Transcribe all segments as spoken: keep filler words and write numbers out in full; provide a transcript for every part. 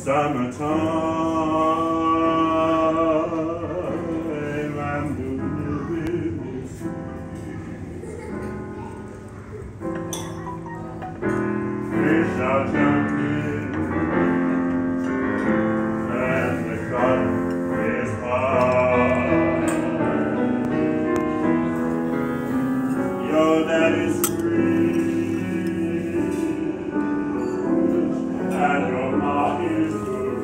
summertime and the living is sweet. Fish are jumping and the cotton is high. Your daddy's rich and your mom is good.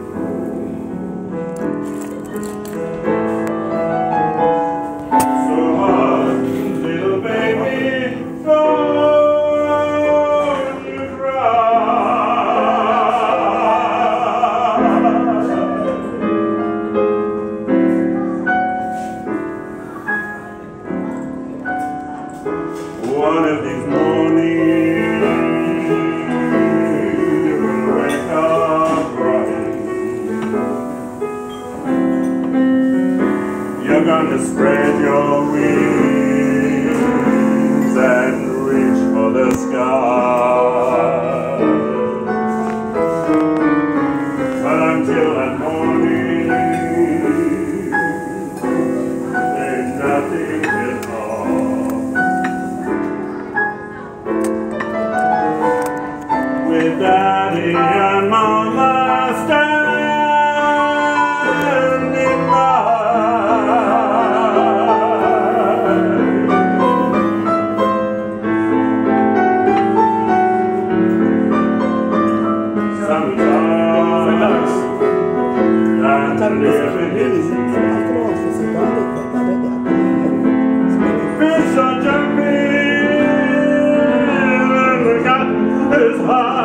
So hard, little baby, don't you cry. One of these mornings you'll wake up bright. You're gonna spread your wings and reach for the sky. But until that morning, there's nothing at all. With Daddy and Mama standing by, sometimes and living is fish are jumping and the cotton is high.